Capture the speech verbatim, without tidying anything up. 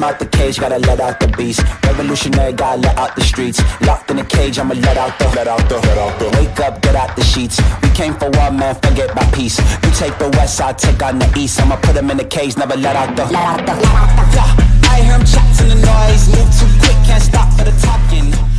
out the cage, gotta let out the beast. Revolutionary, gotta let out the streets. Locked in a cage, I'ma let out the, let out the, let out the. Wake up, get out the sheets. We came for war, man, forget my peace. You take the west, I'll take on the east. I'ma put them in the cage, never let out the, let out the, let out the. Yeah, I hear him chat to the noise. Move too quick, can't stop for the talking.